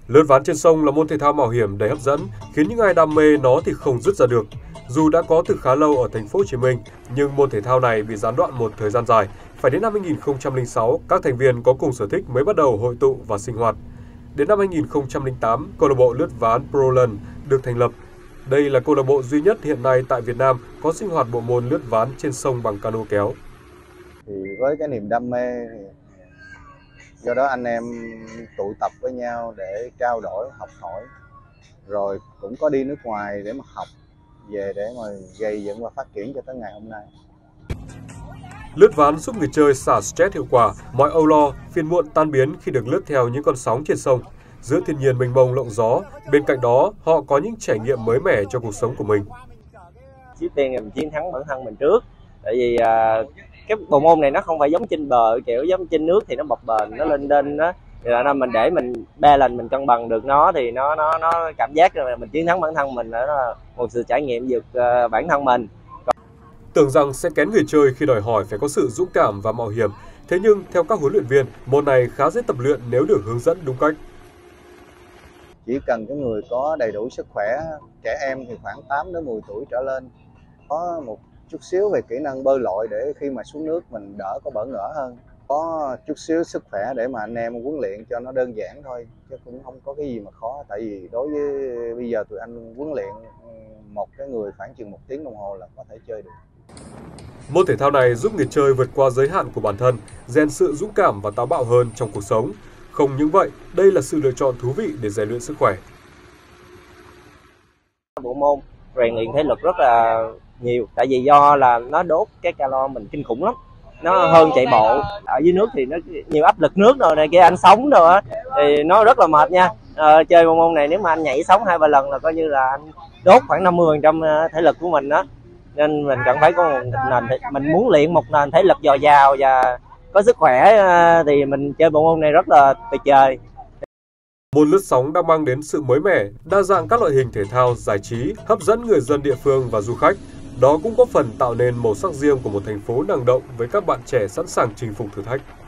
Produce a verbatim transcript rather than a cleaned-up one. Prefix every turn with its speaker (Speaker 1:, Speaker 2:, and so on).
Speaker 1: Lướt ván trên sông là môn thể thao mạo hiểm đầy hấp dẫn, khiến những ai đam mê nó thì không dứt ra được. Dù đã có từ khá lâu ở thành phố Hồ Chí Minh, nhưng môn thể thao này bị gián đoạn một thời gian dài. Phải đến năm hai nghìn không trăm lẻ sáu, các thành viên có cùng sở thích mới bắt đầu hội tụ và sinh hoạt. Đến năm hai nghìn không trăm lẻ tám, câu lạc bộ lướt ván Proland được thành lập. Đây là câu lạc bộ duy nhất hiện nay tại Việt Nam có sinh hoạt bộ môn lướt ván trên sông bằng cano kéo.
Speaker 2: Thì với cái niềm đam mê, do đó anh em tụ tập với nhau để trao đổi, học hỏi, rồi cũng có đi nước ngoài để mà học về để mà gây dựng và phát triển cho tới ngày hôm nay.
Speaker 1: Lướt ván giúp người chơi xả stress hiệu quả, mọi âu lo, phiền muộn tan biến khi được lướt theo những con sóng trên sông. Giữa thiên nhiên mênh mông lộng gió, bên cạnh đó họ có những trải nghiệm mới mẻ cho cuộc sống của mình.
Speaker 3: Trước tiên là mình chiến thắng bản thân mình trước, tại vì à, cái bộ môn này nó không phải giống trên bờ, kiểu giống trên nước thì nó bập bềnh, nó lên đên đó. Thì là nó mình để mình ba lần mình cân bằng được nó thì nó nó nó cảm giác là mình chiến thắng bản thân mình, đó là một sự trải nghiệm vượt uh, bản thân mình.
Speaker 1: Tưởng rằng sẽ kén người chơi khi đòi hỏi phải có sự dũng cảm và mạo hiểm, thế nhưng theo các huấn luyện viên, môn này khá dễ tập luyện nếu được hướng dẫn đúng cách.
Speaker 2: Chỉ cần cái người có đầy đủ sức khỏe, trẻ em thì khoảng tám đến mười tuổi trở lên, có một chút xíu về kỹ năng bơi lội để khi mà xuống nước mình đỡ có bỡ ngỡ hơn, có chút xíu sức khỏe để mà anh em huấn luyện cho nó đơn giản thôi, chứ cũng không có cái gì mà khó. Tại vì đối với bây giờ tụi anh huấn luyện một cái người khoảng chừng một tiếng đồng hồ là có thể chơi được.
Speaker 1: Môn thể thao này giúp người chơi vượt qua giới hạn của bản thân, rèn sự dũng cảm và táo bạo hơn trong cuộc sống. Không những vậy, đây là sự lựa chọn thú vị để rèn luyện sức khỏe.
Speaker 3: Bộ môn rèn luyện thể lực rất là nhiều, tại vì do là nó đốt cái calo mình kinh khủng lắm, nó hơn chạy bộ. Ở dưới nước thì nó nhiều áp lực nước rồi này kia, anh sống rồi á thì nó rất là mệt nha. À, chơi bộ môn này nếu mà anh nhảy sống hai ba lần là coi như là anh đốt khoảng năm mươi phần trăm thể lực của mình đó, nên mình cần phải có một nền thể, mình muốn luyện một nền thể lực dồi dào và có sức khỏe thì mình chơi bộ môn này rất là tuyệt vời.
Speaker 1: Môn lướt sóng đang mang đến sự mới mẻ, đa dạng các loại hình thể thao giải trí, hấp dẫn người dân địa phương và du khách. Đó cũng có phần tạo nên màu sắc riêng của một thành phố năng động với các bạn trẻ sẵn sàng chinh phục thử thách.